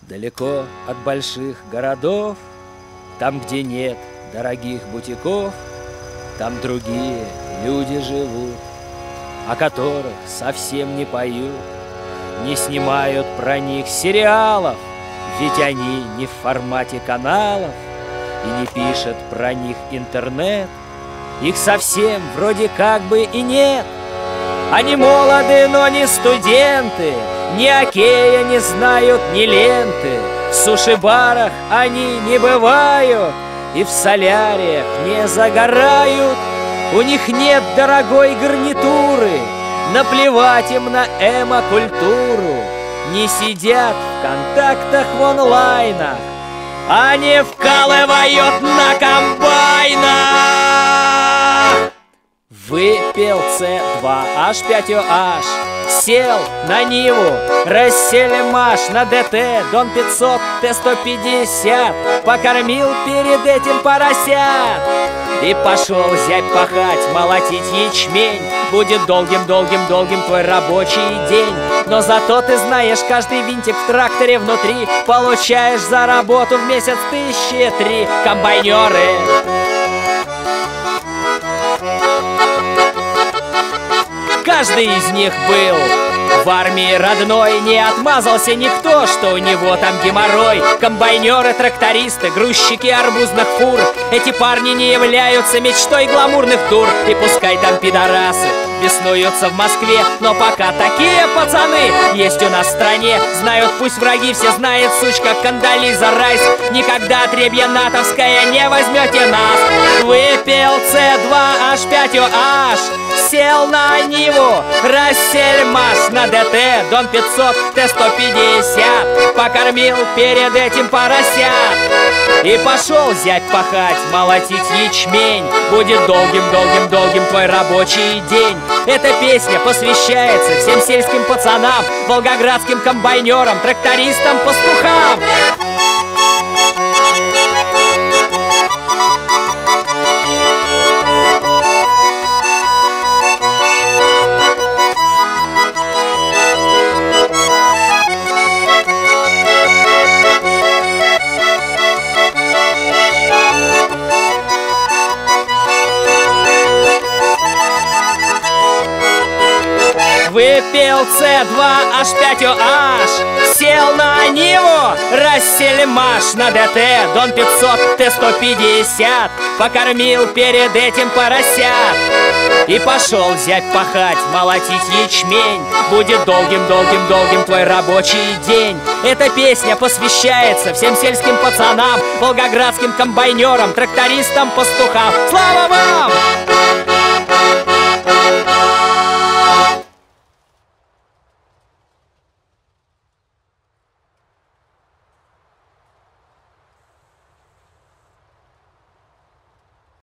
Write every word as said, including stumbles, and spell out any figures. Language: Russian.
Далеко от больших городов, там, где нет дорогих бутиков, там другие люди живут, о которых совсем не поют, не снимают про них сериалов, ведь они не в формате каналов, и не пишет про них интернет. Их совсем вроде как бы и нет. Они молоды, но не студенты, ни окея не знают, ни ленты. В суши-барах они не бывают и в соляриях не загорают. У них нет дорогой гарнитуры, наплевать им на эмо-культуру. Не сидят в контактах в онлайнах, они вкалывают на комбайнах. Выпил С два H пять O H, сел на Ниву, Россельмаш на ДТ, Дон пятьсот, Т сто пятьдесят, покормил перед этим поросят. И пошел зять пахать, молотить ячмень. Будет долгим-долгим-долгим твой рабочий день. Но зато ты знаешь, каждый винтик в тракторе внутри получаешь за работу в месяц тысячи три. Комбайнеры, каждый из них был в армии родной, не отмазался никто, что у него там геморрой. Комбайнеры, трактористы, грузчики арбузных фур, эти парни не являются мечтой гламурных дур. И пускай там пидорасы беснуются в Москве, но пока такие пацаны есть у нас в стране. Знают пусть враги, все знает сучка Кондолиза Райс. Никогда отребье натовское не возьмете нас. Выпил С два H пять O H, сел на Ниву, Россельмаш на ДТ, Дон пятьсот, Т сто пятьдесят, покормил перед этим поросят. И пошел зять пахать, молотить ячмень. Будет долгим-долгим-долгим твой рабочий день. Эта песня посвящается всем сельским пацанам, волгоградским комбайнерам, трактористам, пастухам. Выпил С два H пять O H, сел на Ниву, Россельмаш на ДТ, Дон пятьсот, Т сто пятьдесят, покормил перед этим поросят. И пошел зять пахать, молотить ячмень. Будет долгим-долгим-долгим твой рабочий день. Эта песня посвящается всем сельским пацанам, волгоградским комбайнерам, трактористам, пастухам. Слава вам!